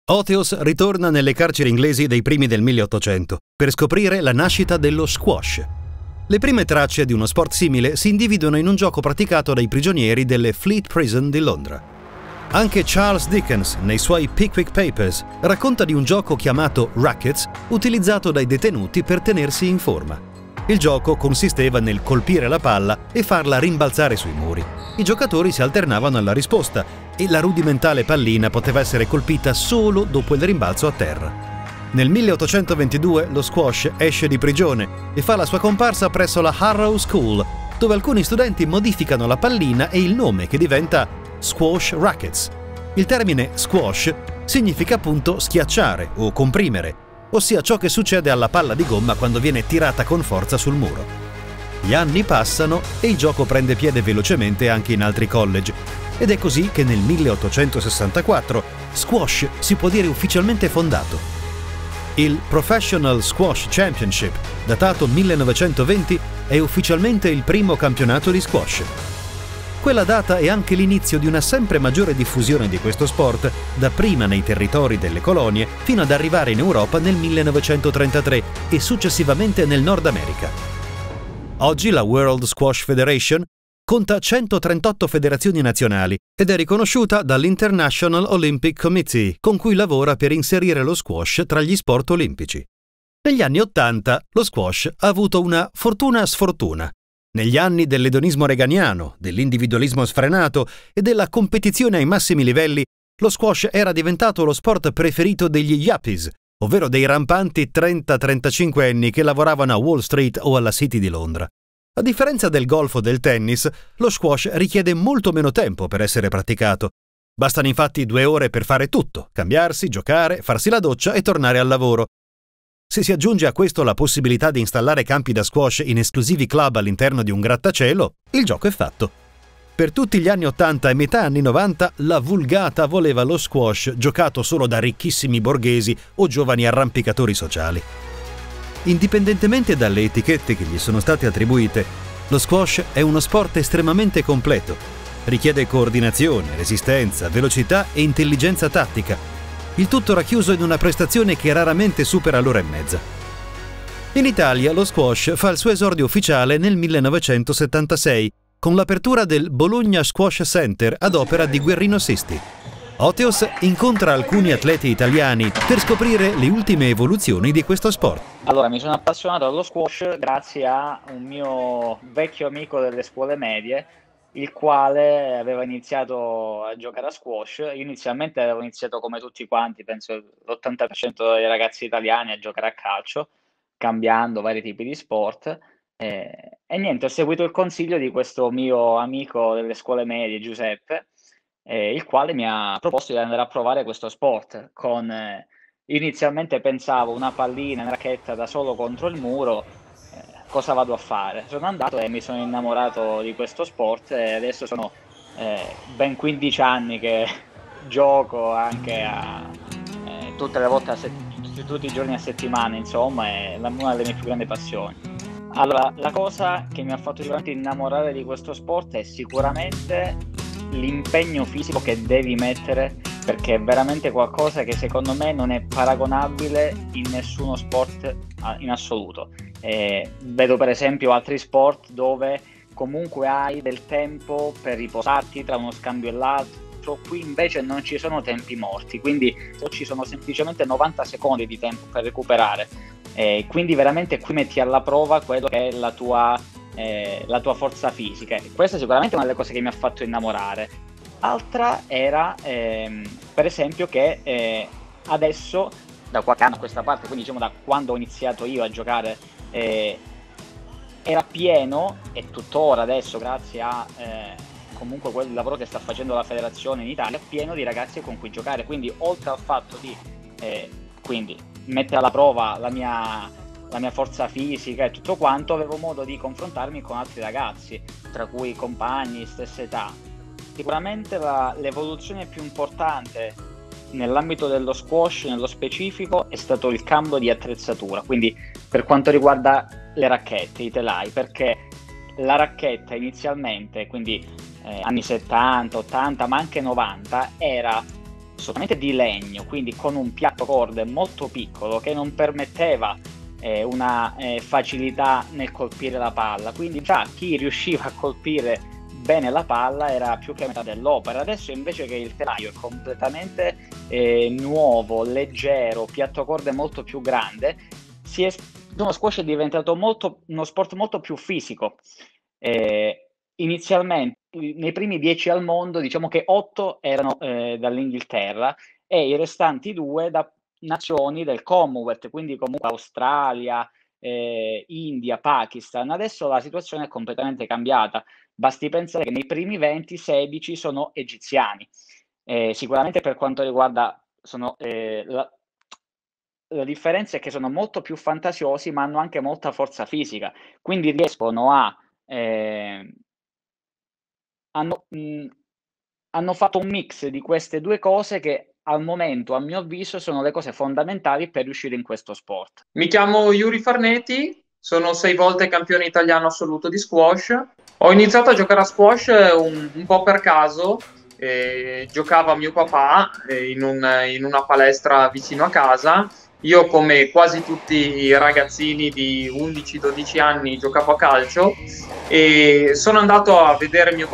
Oteos ritorna nelle carceri inglesi dei primi del 1800 per scoprire la nascita dello squash. Le prime tracce di uno sport simile si individuano in un gioco praticato dai prigionieri delle Fleet Prison di Londra. Anche Charles Dickens, nei suoi Pickwick Papers, racconta di un gioco chiamato Rackets, utilizzato dai detenuti per tenersi in forma. Il gioco consisteva nel colpire la palla e farla rimbalzare sui muri. I giocatori si alternavano alla risposta e la rudimentale pallina poteva essere colpita solo dopo il rimbalzo a terra. Nel 1822 lo squash esce di prigione e fa la sua comparsa presso la Harrow School, dove alcuni studenti modificano la pallina e il nome, che diventa Squash Rackets. Il termine squash significa appunto schiacciare o comprimere, ossia ciò che succede alla palla di gomma quando viene tirata con forza sul muro. Gli anni passano e il gioco prende piede velocemente anche in altri college, ed è così che nel 1864 squash si può dire ufficialmente fondato. Il Professional Squash Championship, datato 1920, è ufficialmente il primo campionato di squash. Quella data è anche l'inizio di una sempre maggiore diffusione di questo sport, dapprima nei territori delle colonie fino ad arrivare in Europa nel 1933 e successivamente nel Nord America. Oggi la World Squash Federation conta 138 federazioni nazionali ed è riconosciuta dall'International Olympic Committee, con cui lavora per inserire lo squash tra gli sport olimpici. Negli anni '80 lo squash ha avuto una fortuna-sfortuna. Negli anni dell'edonismo reganiano, dell'individualismo sfrenato e della competizione ai massimi livelli, lo squash era diventato lo sport preferito degli yuppies, ovvero dei rampanti 30-35 anni che lavoravano a Wall Street o alla City di Londra. A differenza del golf o del tennis, lo squash richiede molto meno tempo per essere praticato. Bastano infatti 2 ore per fare tutto: cambiarsi, giocare, farsi la doccia e tornare al lavoro. Se si aggiunge a questo la possibilità di installare campi da squash in esclusivi club all'interno di un grattacielo, il gioco è fatto. Per tutti gli anni 80 e metà anni 90 la vulgata voleva lo squash giocato solo da ricchissimi borghesi o giovani arrampicatori sociali. Indipendentemente dalle etichette che gli sono state attribuite, lo squash è uno sport estremamente completo. Richiede coordinazione, resistenza, velocità e intelligenza tattica. Il tutto racchiuso in una prestazione che raramente supera l'ora e mezza. In Italia lo squash fa il suo esordio ufficiale nel 1976, con l'apertura del Bologna Squash Center ad opera di Guerrino Sisti. Oteos incontra alcuni atleti italiani per scoprire le ultime evoluzioni di questo sport. Allora, mi sono appassionato allo squash grazie a un mio vecchio amico delle scuole medie, il quale aveva iniziato a giocare a squash. Io inizialmente avevo iniziato come tutti quanti, penso l'80% dei ragazzi italiani, a giocare a calcio, cambiando vari tipi di sport. E niente, ho seguito il consiglio di questo mio amico delle scuole medie, Giuseppe, il quale mi ha proposto di andare a provare questo sport. Inizialmente pensavo una pallina, una racchetta da solo contro il muro. Cosa vado a fare? Sono andato e mi sono innamorato di questo sport e adesso sono ben 15 anni che gioco anche tutte le volte, tutti i giorni a settimana, insomma, è una delle mie più grandi passioni. Allora, la cosa che mi ha fatto sicuramente innamorare di questo sport è sicuramente l'impegno fisico che devi mettere, perché è veramente qualcosa che secondo me non è paragonabile in nessuno sport in assoluto. Vedo per esempio altri sport dove comunque hai del tempo per riposarti tra uno scambio e l'altro, qui invece non ci sono tempi morti, quindi ci sono semplicemente 90 secondi di tempo per recuperare, quindi veramente qui metti alla prova quello che è la tua forza fisica. Questa è sicuramente una delle cose che mi ha fatto innamorare. Altra era per esempio che adesso, da qualche anno a questa parte, quindi diciamo da quando ho iniziato io a giocare, era pieno, e tuttora adesso grazie a comunque quel lavoro che sta facendo la federazione in Italia, pieno di ragazzi con cui giocare. Quindi oltre al fatto di quindi mettere alla prova la mia forza fisica e tutto quanto, avevo modo di confrontarmi con altri ragazzi, tra cui compagni, stessa età. Sicuramente l'evoluzione più importante nell'ambito dello squash, nello specifico, è stato il cambio di attrezzatura, quindi per quanto riguarda le racchette, i telai, perché la racchetta inizialmente, quindi anni 70, 80, ma anche 90, era assolutamente di legno, quindi con un piatto corde molto piccolo che non permetteva una facilità nel colpire la palla, quindi già chi riusciva a colpire bene la palla era più che metà dell'opera. Adesso invece che il telaio è completamente nuovo, leggero, piatto corde molto più grande, uno squash è diventato uno sport molto più fisico. Inizialmente nei primi 10 al mondo, diciamo che 8 erano dall'Inghilterra e i restanti 2 da nazioni del Commonwealth, quindi comunque Australia, India, Pakistan. Adesso la situazione è completamente cambiata. Basti pensare che nei primi 20, 16 sono egiziani. Sicuramente per quanto riguarda la differenza è che sono molto più fantasiosi, ma hanno anche molta forza fisica, quindi riescono a hanno fatto un mix di queste due cose che al momento, a mio avviso, sono le cose fondamentali per riuscire in questo sport. Mi chiamo Yuri Farneti, sono 6 volte campione italiano assoluto di squash. Ho iniziato a giocare a squash un po' per caso. Giocava mio papà in una palestra vicino a casa. Io, come quasi tutti i ragazzini di 11-12 anni, giocavo a calcio e sono andato a vedere mio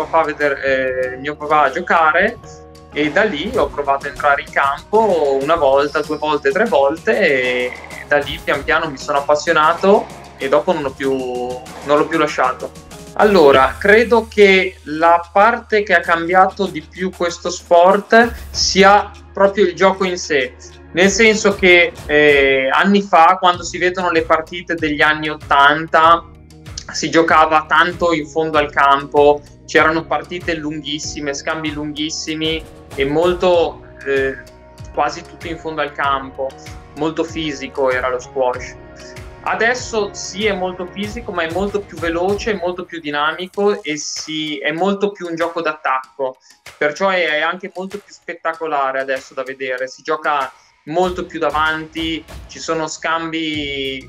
papà giocare, e da lì ho provato a entrare in campo una volta, 2 volte, 3 volte, e da lì pian piano mi sono appassionato e dopo non l'ho più lasciato. Allora, credo che la parte che ha cambiato di più questo sport sia proprio il gioco in sé, nel senso che anni fa, quando si vedono le partite degli anni 80, si giocava tanto in fondo al campo, c'erano partite lunghissime, scambi lunghissimi e molto, quasi tutto in fondo al campo, molto fisico era lo squash. Adesso sì, è molto fisico, ma è molto più veloce, molto più dinamico e è molto più un gioco d'attacco, perciò è anche molto più spettacolare adesso da vedere. Si gioca molto più davanti, ci sono scambi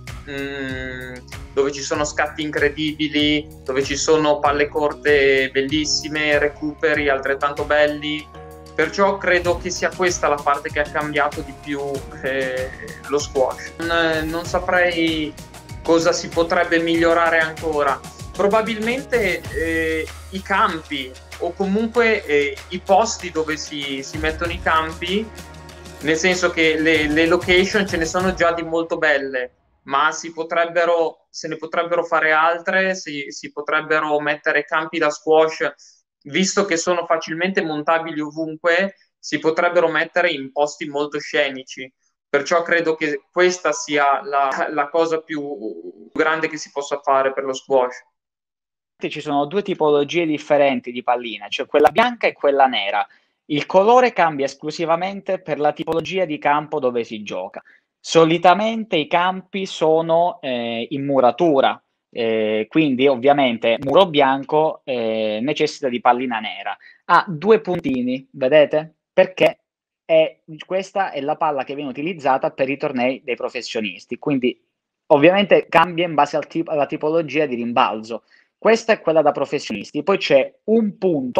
dove ci sono scatti incredibili, dove ci sono palle corte bellissime, recuperi altrettanto belli. Perciò credo che sia questa la parte che ha cambiato di più lo squash. Non saprei cosa si potrebbe migliorare ancora. Probabilmente i campi, o comunque i posti dove si mettono i campi, nel senso che le location ce ne sono già di molto belle, ma se ne potrebbero fare altre, si potrebbero mettere campi da squash, visto che sono facilmente montabili ovunque, si potrebbero mettere in posti molto scenici. Perciò credo che questa sia la cosa più grande che si possa fare per lo squash. Ci sono 2 tipologie differenti di pallina, cioè quella bianca e quella nera. Il colore cambia esclusivamente per la tipologia di campo dove si gioca. Solitamente i campi sono in muratura, quindi ovviamente muro bianco necessita di pallina nera. Ha 2 puntini, vedete? Perché questa è la palla che viene utilizzata per i tornei dei professionisti, quindi ovviamente cambia in base alla tipologia di rimbalzo. Questa è quella da professionisti, poi c'è un punto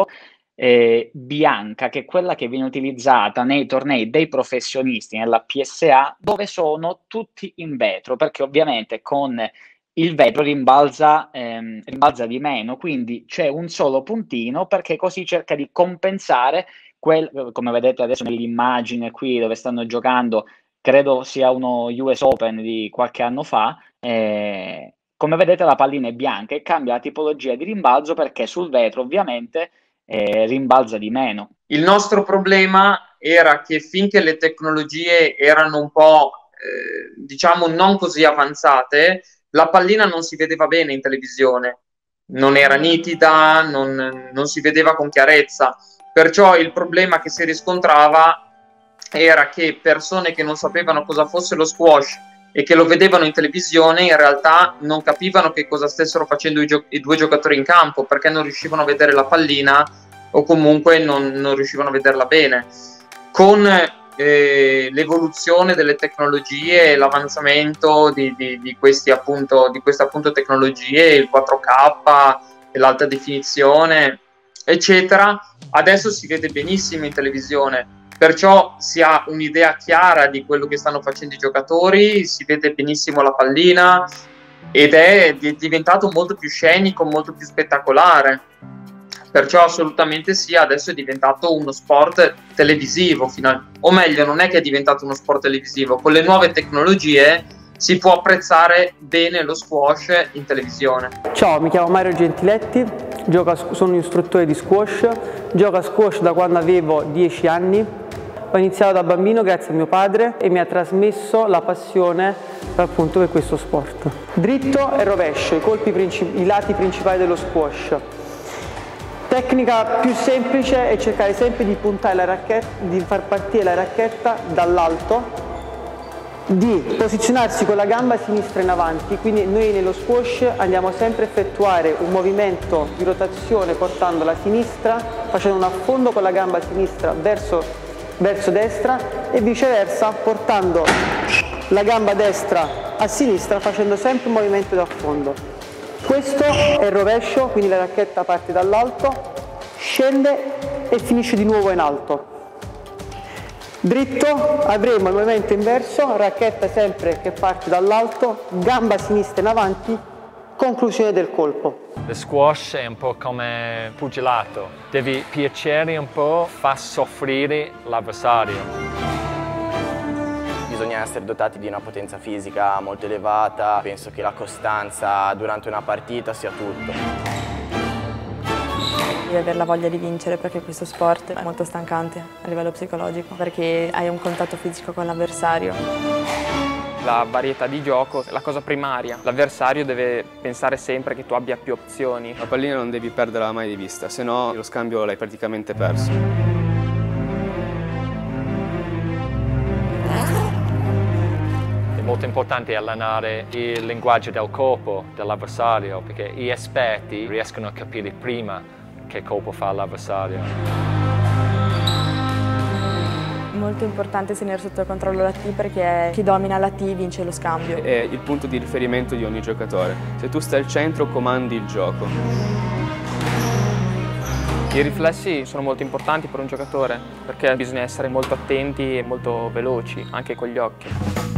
bianca, che è quella che viene utilizzata nei tornei dei professionisti, nella PSA, dove sono tutti in vetro, perché ovviamente con il vetro rimbalza di meno, quindi c'è un solo puntino, perché così cerca di compensare come vedete adesso nell'immagine qui dove stanno giocando, credo sia uno US Open di qualche anno fa. Come vedete la pallina è bianca e cambia la tipologia di rimbalzo perché sul vetro ovviamente rimbalza di meno. Il nostro problema era che finché le tecnologie erano un po' diciamo non così avanzate, la pallina non si vedeva bene in televisione, non era nitida, non si vedeva con chiarezza. Perciò il problema che si riscontrava era che persone che non sapevano cosa fosse lo squash e che lo vedevano in televisione in realtà non capivano che cosa stessero facendo i 2 giocatori in campo, perché non riuscivano a vedere la pallina o comunque non riuscivano a vederla bene. Con l'evoluzione delle tecnologie e l'avanzamento di queste appunto tecnologie, il 4K, l'alta definizione, eccetera, adesso si vede benissimo in televisione. perciò si ha un'idea chiara di quello che stanno facendo i giocatori, si vede benissimo la pallina ed è diventato molto più scenico, molto più spettacolare. Perciò assolutamente sì, adesso è diventato uno sport televisivo, o meglio, non è che è diventato uno sport televisivo, con le nuove tecnologie si può apprezzare bene lo squash in televisione. Ciao, mi chiamo Mario Gentiletti, sono un istruttore di squash, gioco a squash da quando avevo 10 anni. Ho iniziato da bambino grazie a mio padre e mi ha trasmesso la passione appunto per questo sport. Dritto e rovescio, i lati principali dello squash. Tecnica più semplice è cercare sempre di puntare la racchetta, di far partire la racchetta dall'alto, di posizionarsi con la gamba sinistra in avanti, quindi noi nello squash andiamo sempre a effettuare un movimento di rotazione portando la sinistra, facendo un affondo con la gamba sinistra verso destra e viceversa portando la gamba destra a sinistra facendo sempre un movimento di affondo. Questo è il rovescio, quindi la racchetta parte dall'alto, scende e finisce di nuovo in alto. Dritto avremo il movimento inverso, racchetta sempre che parte dall'alto, gamba sinistra in avanti, conclusione del colpo. Lo squash è un po' come pugilato, devi piacere un po', fa soffrire l'avversario. Bisogna essere dotati di una potenza fisica molto elevata, penso che la costanza durante una partita sia tutto. Devi avere la voglia di vincere perché questo sport è molto stancante a livello psicologico, perché hai un contatto fisico con l'avversario. La varietà di gioco è la cosa primaria. L'avversario deve pensare sempre che tu abbia più opzioni. La pallina non devi perderla mai di vista, se no lo scambio l'hai praticamente perso. È molto importante allenare il linguaggio del corpo dell'avversario, perché gli esperti riescono a capire prima che colpo fa l'avversario. Molto importante tenere sotto controllo la T perché chi domina la T vince lo scambio. È il punto di riferimento di ogni giocatore. Se tu stai al centro comandi il gioco. I riflessi sono molto importanti per un giocatore perché bisogna essere molto attenti e molto veloci anche con gli occhi.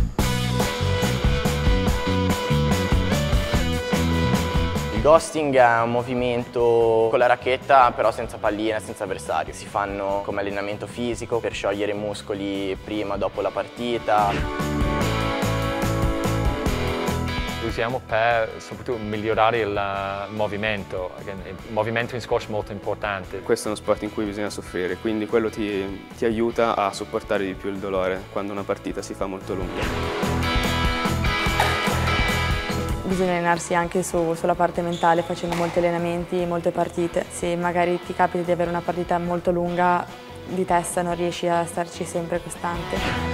Il ghosting è un movimento con la racchetta però senza pallina, senza avversario. Si fanno come allenamento fisico per sciogliere i muscoli prima o dopo la partita. Lo usiamo per soprattutto migliorare il movimento. Il movimento in squash è molto importante. Questo è uno sport in cui bisogna soffrire, quindi quello ti aiuta a sopportare di più il dolore quando una partita si fa molto lunga. Bisogna allenarsi anche sulla parte mentale facendo molti allenamenti, molte partite. Se magari ti capita di avere una partita molto lunga di testa non riesci a starci sempre costante.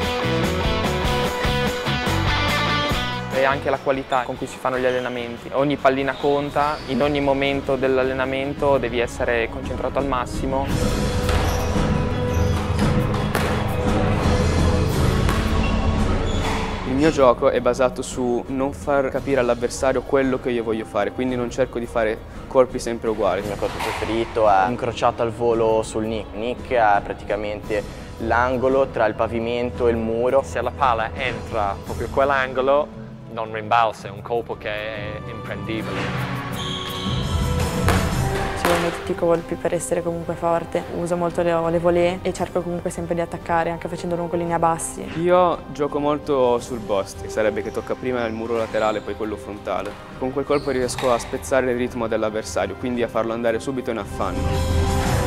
E anche la qualità con cui si fanno gli allenamenti. Ogni pallina conta, in ogni momento dell'allenamento devi essere concentrato al massimo. Il mio gioco è basato su non far capire all'avversario quello che io voglio fare, quindi non cerco di fare colpi sempre uguali. Il mio colpo preferito è incrociato al volo sul nick. Nick è praticamente l'angolo tra il pavimento e il muro. Se la palla entra proprio in quell'angolo non rimbalza, è un colpo che è imprendibile. Ci vogliono tutti i colpi per essere comunque forte. Uso molto le volée e cerco comunque sempre di attaccare, anche facendo lungolini a bassi. Io gioco molto sul bust, che sarebbe che tocca prima il muro laterale e poi quello frontale. Con quel colpo riesco a spezzare il ritmo dell'avversario, quindi a farlo andare subito in affanno.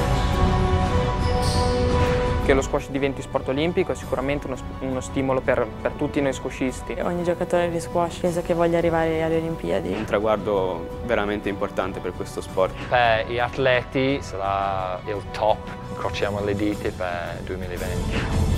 Che lo squash diventi sport olimpico è sicuramente uno stimolo per tutti noi squashisti. Ogni giocatore di squash penso che voglia arrivare alle Olimpiadi. Un traguardo veramente importante per questo sport. Per gli atleti sarà il top, incrociamo le dita per 2020.